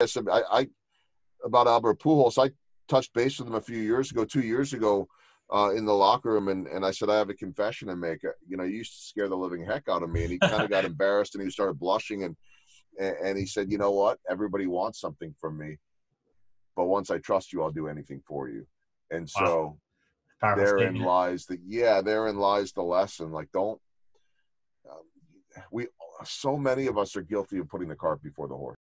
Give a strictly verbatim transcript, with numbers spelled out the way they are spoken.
said, I, I about Albert Pujols, I touched base with him a few years ago, two years ago, uh, in the locker room, and, and I said, I have a confession to make. You know, you used to scare the living heck out of me. And he kind of got embarrassed, and he started blushing, and, and and he said, you know what? Everybody wants something from me, but once I trust you, I'll do anything for you. And so wow. therein lies the yeah, therein lies the lesson. Like, don't um, we? So many of us are guilty of putting the cart before the horse.